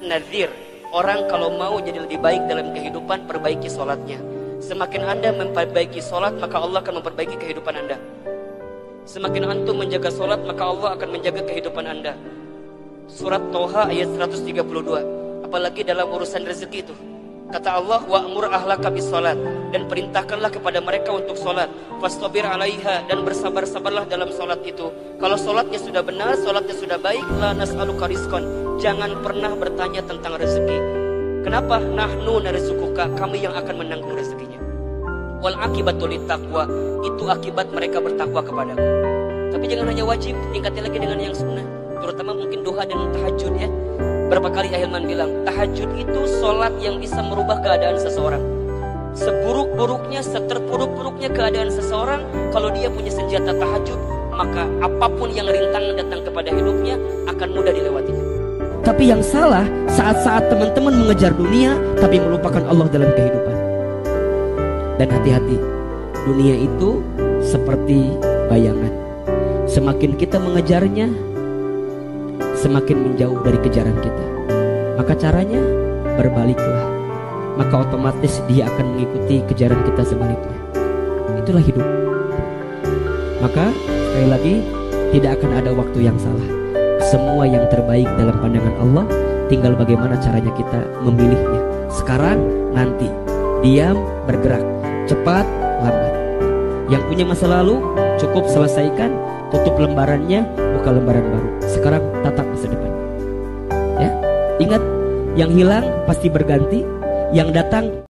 nadhir, orang kalau mau jadi lebih baik dalam kehidupan, perbaiki sholatnya. Semakin Anda memperbaiki sholat, maka Allah akan memperbaiki kehidupan Anda. Semakin antum menjaga sholat, maka Allah akan menjaga kehidupan Anda. Surat Toha ayat 132. Apalagi dalam urusan rezeki itu, kata Allah, wa'mur ahlaka bis sholat, dan perintahkanlah kepada mereka untuk sholat, fastabir alaiha, dan bersabar-sabarlah dalam sholat itu. Kalau sholatnya sudah benar, sholatnya sudah baik, la nas'aluka rizqan, jangan pernah bertanya tentang rezeki. Kenapa? Nahnu narzuquka, kami yang akan menanggung rezekinya. Wal akibatu littaqwa, itu akibat mereka bertakwa kepadaku. Tapi jangan hanya wajib, tingkatnya lagi dengan yang sunnah, terutama mungkin duha dan tahajud ya. Berapa kali Ahilman bilang, tahajud itu sholat yang bisa merubah keadaan seseorang. Seburuk-buruknya, seterpuruk-puruknya keadaan seseorang, kalau dia punya senjata tahajud, maka apapun yang rintangan datang kepada hidupnya akan mudah dilewatinya. Tapi yang salah, saat-saat teman-teman mengejar dunia, tapi melupakan Allah dalam kehidupan. Dan hati-hati, dunia itu seperti bayangan. Semakin kita mengejarnya, semakin menjauh dari kejaran kita. Maka caranya berbaliklah, maka otomatis dia akan mengikuti kejaran kita sebaliknya. Itulah hidup. Maka sekali lagi, tidak akan ada waktu yang salah. Semua yang terbaik dalam pandangan Allah, tinggal bagaimana caranya kita memilihnya. Sekarang, nanti, diam, bergerak, cepat, lambat. Yang punya masa lalu cukup selesaikan, tutup lembarannya, buka lembaran baru. Sekarang tatap masa depan. Ya, ingat, yang hilang pasti berganti, yang datang